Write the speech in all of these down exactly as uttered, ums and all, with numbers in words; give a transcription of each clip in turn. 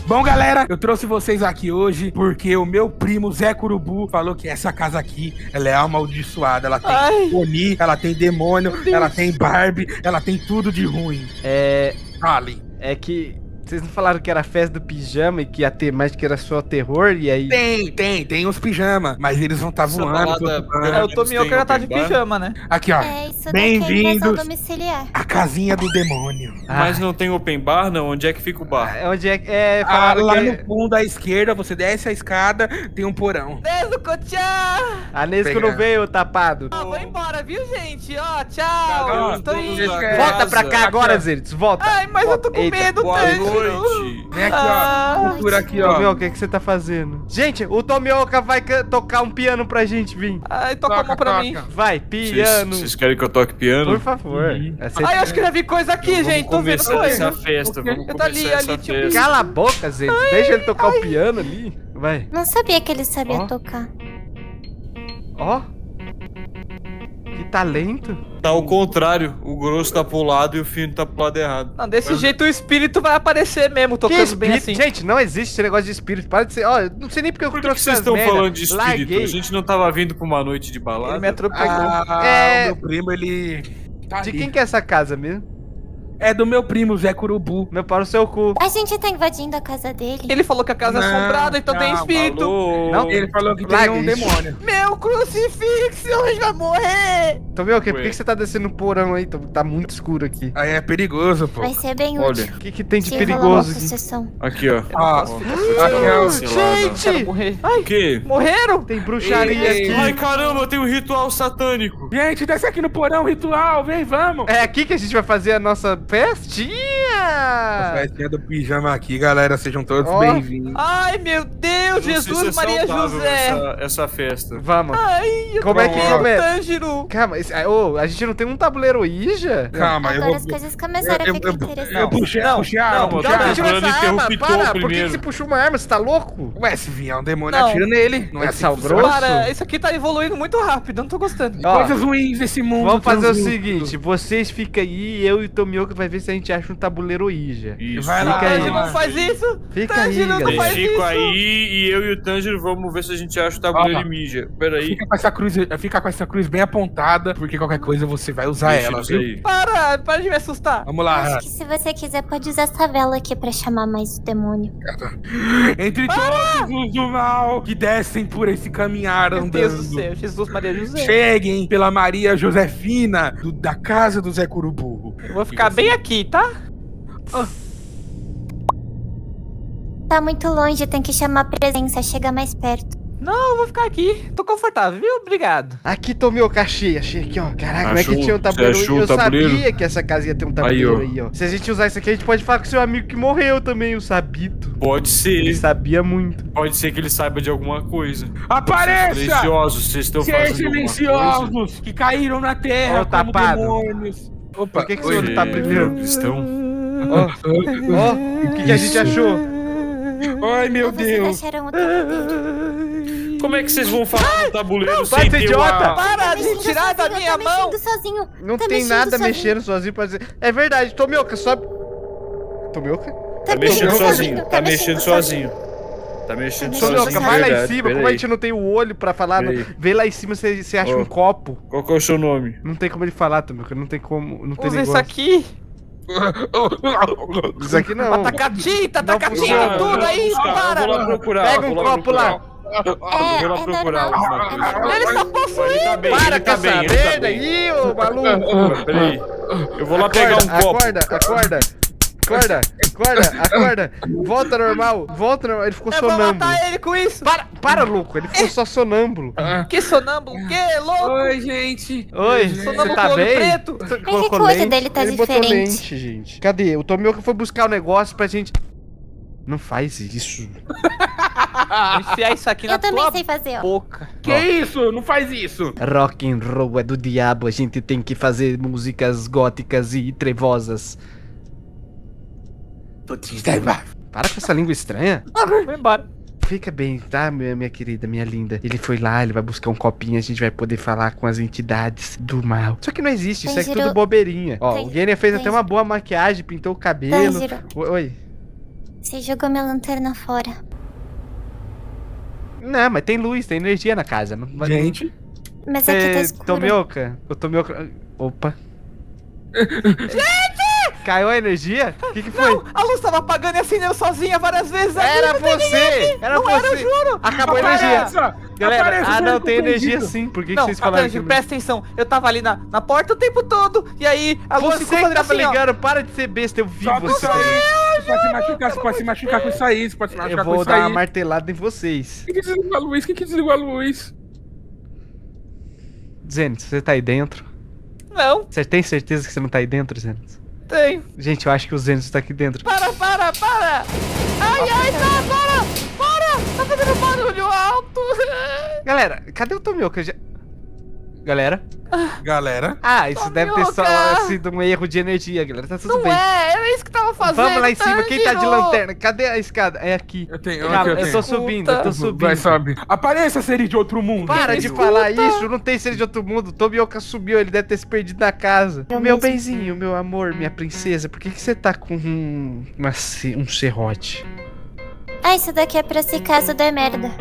Bom, galera, eu trouxe vocês aqui hoje porque o meu primo Zé Curubu falou que essa casa aqui, ela é amaldiçoada. Ela tem Ai. Oni, ela tem demônio, ela tem Barbie, ela tem tudo de ruim. É... Fale. É que... Vocês não falaram que era a festa do pijama e que a temática era só terror e aí... Tem, tem, tem os pijamas, mas eles vão estar tá voando. balada- É, o Tomioka já tá de Open bar? pijama, né? Aqui, ó. É, isso daqui é invasão Bem-vindos domiciliar. à casinha do demônio. Mas não tem open bar, não? Onde é que fica o bar? É onde é que... É, Ah, falaram lá que... no fundo à esquerda, você desce a escada, tem um porão. A Nesco Pegar. não veio, tapado. Ah, vou embora, viu, gente? Ó, tchau. Cagão, Estou todos indo. da Volta pra cá casa. agora, Zeritos, volta. Ai, mas eu tô com Eita. medo, Boa Tanjiro. noite. Vem aqui, Ah. ó. Cultura aqui, ó. Tomioka, o que, que você tá fazendo? Gente, o Tomioka vai ca- tocar um piano pra gente, vir. Ai, toca a mão pra Toca, mim. toca. Vai, Vocês piano. vocês querem que eu toque piano? Por favor. Essa- Ai, eu acho que eu já vi coisa aqui, Vamos gente. Tô vendo começar essa coisa. festa, vamos Eu tô começar ali, essa ali, tipo, festa. Cala a boca, Zeritos. Deixa ele tocar o piano ali. Vai. Não sabia que ele sabia Ó. tocar. Ó. Que talento. Tá ao contrário, o grosso tá pro lado e o fino tá pro lado errado. Não, desse jeito o espírito vai aparecer mesmo, Que tocando bem espírito? assim. Gente, não existe esse negócio de espírito. Para de ser. Ó, eu não sei nem porque eu Por que, que trouxe vocês essas estão merda. falando de espírito? Larguei. A gente não tava vindo pra uma noite de Ele balada? me atropelou. Ah, É- o meu primo, ele... tá De ali. quem que é essa casa mesmo? É do meu primo, Zé Curubu. Meu pau no seu cu. A gente tá invadindo a casa dele. Ele falou que a casa é Não, assombrada, então tem não, espírito. Alô? Não. Ele falou que Larga tem um isso. demônio. Meu crucifixo, a gente vai morrer. Tomioka, por Ué. que, que você tá descendo no porão aí? Tá- Tá muito escuro aqui. Aí é perigoso, pô. Vai ser bem Olha, útil. O que, que tem de Se rolar uma perigoso aqui? sucessão. aqui, ó. Ó, aqui é o... Cilada. Quero Gente! morrer. Ai, O quê? morreram? Tem bruxaria Ei, aqui. Ai, caramba, tem um ritual satânico. Gente, desce aqui no porão, ritual, vem, vamos. É aqui que a gente vai fazer a nossa A festinha! festinha do pijama aqui, galera, sejam todos Ó. bem-vindos. Ai, meu Deus, Eu não sei Jesus, se é Maria saudável José. Essa, essa festa. Vamos. Ai, eu Como tô é que com começa? Tanjiro. Calma, esse- ah, ô, a gente não tem um tabuleiro Ouija? Calma, eu Agora vou... as coisas começaram eu, a ficar eu, interessantes. eu puxei, Não, puxei a não, arma, eu puxei tô a Não, tira arma. procurando essa arma, interruptor para! Por que, que primeiro. você puxou uma arma? Você tá louco? Ué, se vier um demônio, Não. atira nele. Não é É assim sal que funciona. grosso? Para, isso aqui tá evoluindo muito rápido, eu não tô gostando. Ó, Coisas ruins desse mundo. vamos fazer o translúcido. seguinte, vocês ficam aí, eu e o Tomioka vai ver se a gente acha um tabuleiro Ouija. Isso. Vai lá, Fica aí. Tanjiro, não faz isso. Fica aí, Tanjiro, não galera. faz Fico isso. aí e eu e o Tanjiro vamos ver se a gente acha o tabuleiro Ó. e mija. Pera aí. Fica com essa cruz, fica com essa cruz bem apontada, porque qualquer coisa você vai usar Deixa ela, isso viu? aí. Para, para de me assustar. Vamos lá. Acho que se você quiser, pode usar essa vela aqui pra chamar mais o demônio. Entre todos os do mal que descem por esse caminhar Meu Deus do andando, céu, Jesus, Maria José. cheguem pela Maria Josefina do- da casa do Zé Curubu. Eu vou ficar bem aqui, tá? Tá muito longe, tem que chamar a presença, chega mais perto. Não, eu vou ficar aqui. Tô confortável, viu? Obrigado. Aqui, Tomioka, achei, achei aqui, ó. Caraca, como é que Achou? tinha um tabuleiro Você achou Eu o tabuleiro? sabia que essa casa ia ter um tabuleiro Aí, aí, ó. Se a gente usar isso aqui, a gente pode falar com seu amigo que morreu também, o Sabito. Pode Ele ser. sabia muito. Pode ser que ele saiba de alguma coisa. Apareça! Silenciosos, vocês estão Seres fazendo alguma coisa? silenciosos que caíram na terra Ó, como tapado. demônios. Opa, Por que que o oi. senhor tá brilhando? Estão... Ó, ó, o que, que a gente achou? Ai, meu Ou vocês Deus. acharam o tabuleiro? Como é que vocês vão falar no tabuleiro vai, sem seu ter idiota! uma... Para Tá de mexendo tirar da sozinho, minha tá mão. mexendo sozinho. Não Tá tem mexendo nada sozinho. mexendo sozinho pra dizer. É verdade, Tomioka, sobe. Tomioka? Tá mexendo mexendo sozinho, tá mexendo sozinho. Tá mexendo Tá sozinho. mexendo Tomioka, vai lá em verdade, cima, pera como a aí. gente não tem o olho pra falar, Pera aí. vê lá em cima se você acha Ó. um copo. Qual que é o seu nome? Não tem como ele falar, Tomioka, não tem como, não tem Usa negócio. isso aqui. Isso aqui não. Ataca tinta, Não ataca funciona. tinta, tudo aí, Buscar, para. Eu vou lá procurar. Pega um vou lá copo procurar. lá. É, Vou lá é procurar normal, alguma é coisa. normal. Ele está possuído. Ele tá bem, Para ele com tá essa bem, ele tá merda bem. aí, ô maluco. Peraí. Eu vou lá pegar um Acorda, copo. acorda, acorda. Acorda, acorda, acorda. Volta normal, volta normal. Ele ficou Eu vou sonâmbulo. matar ele com isso. Para, para, louco. Ele ficou só sonâmbulo. Que sonâmbulo, que louco. Oi, gente. Oi, você Sonâmbulo tá com olho bem? preto. Você que colocou que o olho lente? dele tá Ele botou diferente? lente, gente. Cadê? O Tomioka foi buscar o negócio pra gente... Não faz isso. Vou enfiar isso aqui na Eu também tua sei fazer, ó. boca. Que isso? Não faz isso. Rock and roll é do diabo. A gente tem que fazer músicas góticas e trevosas. Para com essa língua estranha. Vou embora. Fica bem, tá, minha, minha querida, minha linda? Ele foi lá, ele vai buscar um copinho, a gente vai poder falar com as entidades do mal. Só que não existe, isso é Tanjiro- tudo bobeirinha. Ó, Tan- o Genia fez até Tanjiro- uma boa maquiagem, pintou o cabelo. Tanjiro, Oi, oi. Você jogou minha lanterna fora. Não, mas tem luz, tem energia na casa. Não, mas- Gente, Mas aqui tá Cê, escuro. Tomioka, o Tomioka... Opa. Gente! Caiu a energia? O que que foi? Não, a luz tava apagando e acendendo sozinha várias vezes. ali, Era não tem ninguém você! aqui. Era não você! era, eu juro! Acabou a energia! apareça! Galera, Apareça, ah você não, não tem energia acredita. sim. Por que, que Não, vocês falaram Arcanjo, que... presta atenção. Eu tava ali na, na porta o tempo todo. E aí a luz Você ficou que fazendo tava assim, ó. ligando, para de ser besta, eu vi Só você. isso aí. Você pode se machucar, você pode se machucar com isso aí, você pode se Eu machucar com vou isso dar aí. uma martelada em vocês. Quem que desligou a luz? Quem que desligou a luz? Zenos, você tá aí dentro? Não, Você tem certeza que você não tá aí dentro, Zenos? tem. Gente, eu acho que o Zenos tá aqui dentro. Para, para, para! Ai, ai, tá, para! Para! Tá fazendo barulho alto! Galera, cadê o Tomioka? Já... Galera? Galera. Ah, isso deve ter só Tomioka! sido um erro de energia, galera. Tá tudo Não bem. é, era isso que tava fazendo. Vamos lá em cima, quem tá de Tanjiro. lanterna? Cadê a escada? É aqui. Eu tenho, Calma, eu eu tenho. tô subindo, eu tô Vai, subindo. sobe. Apareça, seres de outro mundo. Para de Escuta. falar isso, não tem ser de outro mundo. O Tomioka subiu, ele deve ter se perdido na casa. Eu meu mesmo. benzinho, meu amor, minha princesa, por que, que você tá com um, uma ce- um serrote? Ah, isso daqui é pra se caso der merda.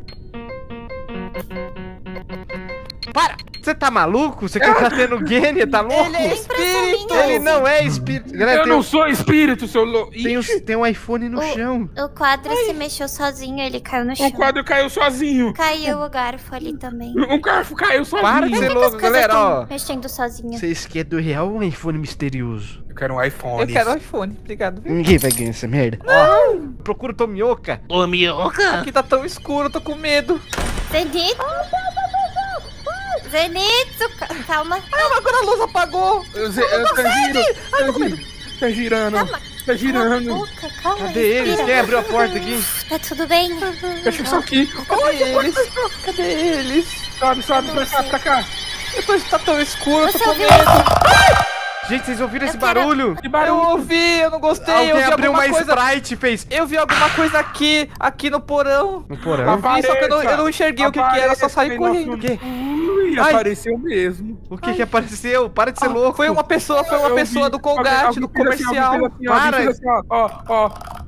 Para! Você tá maluco? Você quer tá tendo Gênia? Tá louco? Ele é espírito! Ele não é espírito. Galera, Eu tem, não um, sou espírito, seu louco. tem, um, tem um iPhone no O- chão. O quadro se mexeu sozinho, ele caiu no chão. O quadro caiu sozinho. Caiu o garfo ali também. Um garfo caiu sozinho. Para de ser As louco, coisas galera, tão ó. mexendo sozinho. Vocês querem do real ou um iPhone misterioso? Eu quero um iPhone. Eu quero o iPhone, obrigado. viu? Ninguém vai ganhar essa merda. Ó, procura o Tomioka. Aqui tá tão escuro, eu tô com medo. Zenitsu! Zenitsu! ca- Calma. Ah, agora a luz apagou. Eu, eu, eu, tá girando. Tá girando. Tá girando. Calma. Tá Cala a girando. boca, calma. Cadê eles? respira. Quem abriu a porta aqui? Tá tudo bem? Fecha isso aqui. Cadê eles? Cadê eles? Sobe, sobe pra cá, pra cá. Eu tô, tá tão escuro, eu tô Você com ouviu medo. Gente, vocês ouviram Eu esse quero- barulho? Que Eu barulho. ouvi, eu não gostei. eu Alguém vi abriu alguma uma coisa. Sprite e fez... Eu vi alguma coisa aqui, aqui no porão. No porão? Eu vi, só que eu não, eu não enxerguei o que, que era, só saí Aparece, correndo. O quê? Ui, Ai. apareceu mesmo. O que que apareceu? Para de ser Ah, louco. Foi uma pessoa, foi uma Eu pessoa vi. do Colgate, Alguém do fez assim, comercial. alguém fez assim, alguém Para. fez assim, ó, ó, ó.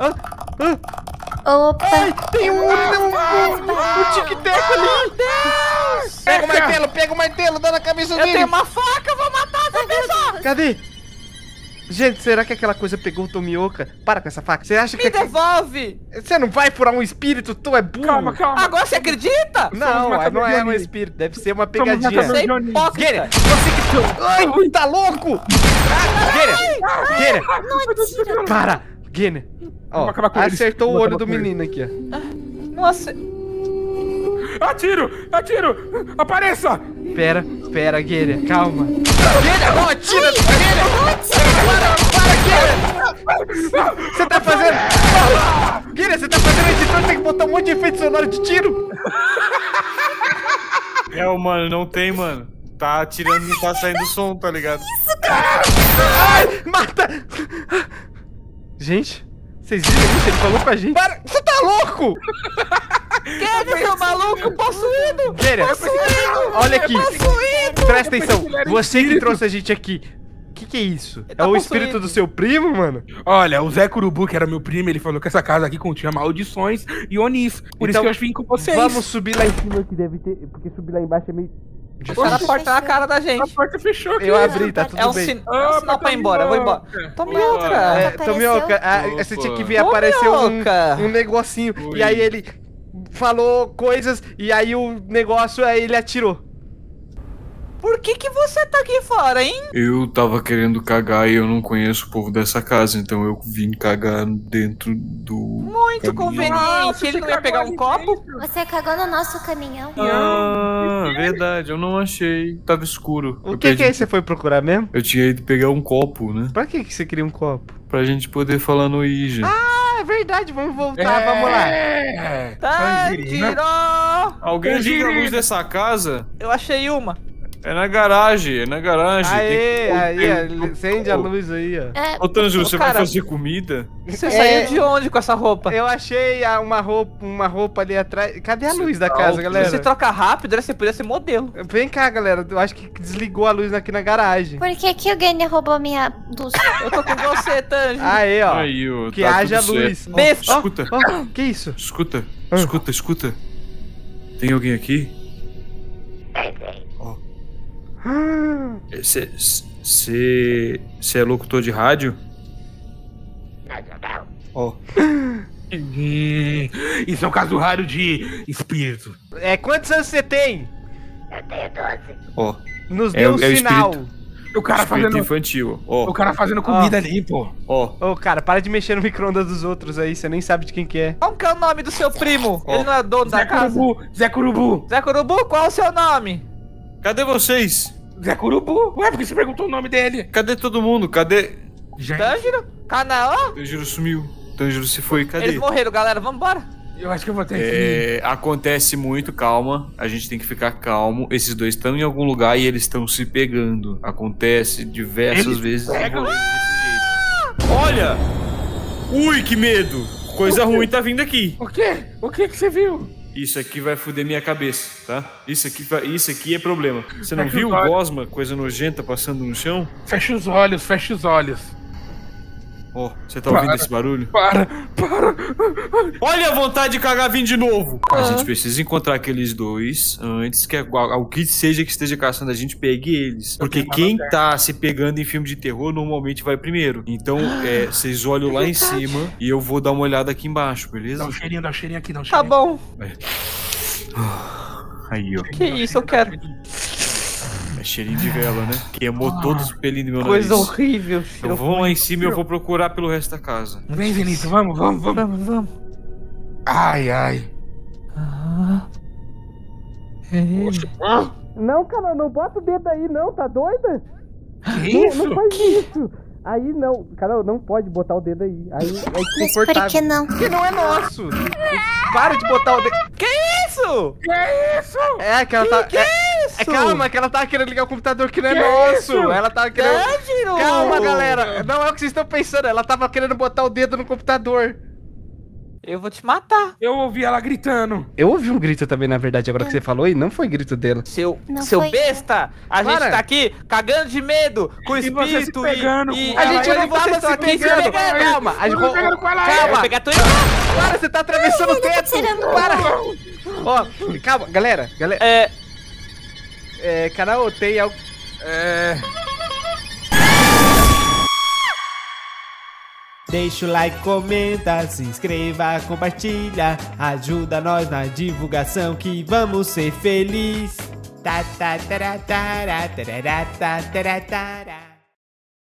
Opa! Tem um, um, um, um tic-tac ali. Pega o martelo, pega o martelo, dá na cabeça Eu dele. tenho uma faca, eu vou matar essa pessoa. Cadê? Gente, será que aquela coisa pegou o Tomioka? Para com essa faca. Você acha que... Me devolve. Você não vai furar um espírito? Tu é burro. Calma, calma. Agora você acredita? Não, Somos não é matadores. um espírito. Deve ser uma Somos pegadinha. matadores. Você é Johnny. hipócrita. Guilherme, você que... Ai, tá louco? Guilherme, Guilherme, Não, para. Guilherme. Ó, Vamos acabar com eles. acertou o Vamos olho acabar do com menino aqui, ó. Nossa, Atiro, atiro. Apareça. Pera, pera, Guilherme, calma. Guilherme, não atira. Guilherme, para, para, Guilherme. Você tá fazendo... Guilherme, você tá fazendo editor, tem que botar um monte de efeito sonoro de tiro. É, ô, mano, não tem, mano. Tá atirando e não tá saindo som, tá ligado? Ai, mata. Gente, vocês viram isso? Ele falou com a gente. Para, você tá louco? quem é seu maluco possuído? Guilherme, olha aqui. Presta atenção, você que trouxe a gente aqui. O que que é isso? É tá o espírito possuído. do seu primo, mano? Olha, o Zé Curubu, que era meu primo, ele falou que essa casa aqui continha maldições e onis. Por isso Então, que eu vim com vocês. Vamos subir lá em cima que deve ter. Porque subir lá embaixo é meio. Fecharam a porta na cara da A gente. porta fechou aqui. Eu abri, tá tudo É um, bem. sin... é um sinal pra ir embora, vou embora. Tome Opa. outra. É, Apareceu? Tomioka, ah, Opa. você tinha que ver, Ô, apareceu um, Tomioka. um negocinho. Oi. E aí ele falou coisas e aí o negócio, aí ele atirou. Por que que você tá aqui fora, hein? Eu tava querendo cagar e eu não conheço o povo dessa casa, então eu vim cagar dentro do. Muito caminhão. conveniente. Ele não ia pegar um copo? Você cagou no nosso caminhão. Ah, verdade, eu não achei. Tava escuro. O Eu que que perdi- é isso? Você foi procurar mesmo? Eu tinha ido pegar um copo, né? Pra que que você queria um copo? Pra gente poder falar no Ija. Ah, é verdade, vamos voltar, vamos lá. É. Tá, Tangerina. tirou! Alguém liga a Tangerina. luz dessa casa? Eu achei uma. É na garagem, é na garagem. Aê, Tem que- aí, tem- acende a luz aí, ó. É, Ô, Tanjiro, você Ô, cara. vai fazer comida? Você É. saiu de onde com essa roupa? Eu achei a- uma roupa, uma roupa ali atrás. Cadê a Você luz da tá casa, alto, galera? Você troca rápido, né? Você podia ser modelo. Vem cá, galera. Eu acho que desligou a luz aqui na garagem. por que que o Gene roubou minha luz? Eu tô com você, Tanji. Aê, ó. Aí, ó. Que tá haja tudo luz. certo. Ó, Besta. ó, Escuta. ó, que isso? Escuta, Ah. escuta, escuta. Tem alguém aqui? Ó. Você você é locutor de rádio? Ó. Hum, isso é um caso raro de espírito. É, quantos anos você tem? Ó. Nos É dê o- um é o sinal. espírito. O cara Espírito fazendo, infantil. o Ó. cara fazendo comida ali, pô. Ó. Ô, cara, para de mexer no micro-ondas dos outros aí, você nem sabe de quem que é. Como que é o nome do seu primo? Ó. Ele não é dono da Zé casa? Curubu, Zé Curubu, Zé Curubu, qual é o seu nome? Cadê vocês? Zé Curubu. Ué, por que você perguntou o nome dele? Cadê todo mundo? Cadê? Gente, Tanjiro? Canaã? Tanjiro sumiu. Tanjiro se foi. Cadê? Eles morreram, galera. Vambora. eu acho que eu vou ter que... É, acontece muito, calma. A gente tem que ficar calmo. Esses dois estão em algum lugar e eles estão se pegando. Acontece diversas Eles vezes. pegam? desse jeito. Olha! Ui, que medo! Coisa ruim tá vindo aqui. O quê? O que que você viu? Isso aqui vai foder minha cabeça, tá? Isso aqui, vai- isso aqui é problema. Você não Fecha viu os o olhos. gosma, coisa nojenta, passando no chão? Fecha os olhos, fecha os olhos. Ó, você tá ouvindo Para. esse barulho? Para, para. Olha a vontade de cagar vindo de novo! A gente precisa encontrar aqueles dois antes que a- o que seja que esteja caçando a gente pegue eles. Porque quem tá se pegando em filme de terror normalmente vai primeiro. Então, é, vocês olham lá em cima e eu vou dar uma olhada aqui embaixo, beleza? Dá um cheirinho, dá um cheirinho aqui, dá um Tá cheirinho. bom. Aí, ó. Que isso, eu quero. É cheirinho de vela, né? Queimou todos os pelinhos do meu Coisa nariz. horrível. Então cheiro vamos lá ruim. em cima e eu vou procurar pelo resto da casa. Vem, Vinícius, vamos, vamos, vamos. Vamos, vamos. Ai, ai. Ah. É. Ah, Não, cara, não bota o dedo aí, não, tá doida? que isso? faz isso. Aí não, Carol, não pode botar o dedo aí. Aí é Mas por desconfortável. que não? Porque não é nosso. Para de botar o dedo. Que isso? Que isso? É que ela tá. Que é, isso? é, calma, que ela tá querendo ligar o computador que não é Que nosso. isso? Ela tava querendo. Tanjiro! Calma, galera. Não é o que vocês estão pensando. Ela tava querendo botar o dedo no computador. Eu vou te matar. Eu ouvi ela gritando. Eu ouvi um grito também, na verdade, agora que você falou, e não foi grito dela. Seu, Não seu foi. besta! A Para. gente tá aqui cagando de medo com o E você se espírito pegando e, e com A ela. gente agora não vocês tava estão se aqui pegando. pegando. Calma, a gente. Eu tô pegando com ela, Eu vou Calma, pegar tua para, você tá atravessando o teto. tirando. Para. Ó, calma, galera, galera. É, É, Carol, tem algo. É... Deixa o like, comenta, se inscreva, compartilha. Ajuda nós na divulgação que vamos ser felizes. Tá, tá, tará, tará, tarará, tá, tará, tará.